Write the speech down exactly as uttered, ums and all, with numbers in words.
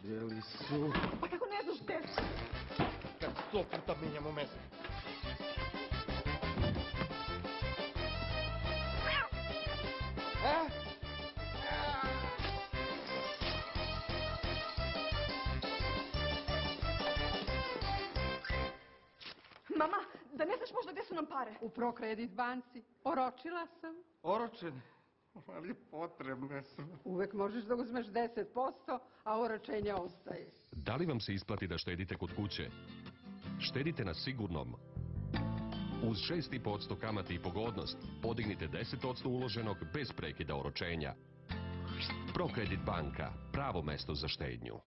Gdje li su? Pa kako ne znaš gde su? Kad sto puta menjamo mesto. E? Mama, da ne znaš možda gde su nam pare? U Prokredit banci. Oročila sam. Oročene? Ali potrebne su. Uvek možeš da uzmeš deset posto, a oročenje ostaje. Da li vam se isplati da štedite kod kuće? Štedite na sigurnom. Uz šest i po posto kamate i pogodnost podignite deset posto uloženog bez prekida oročenja. Prokredit banka, pravo mesto za štednju.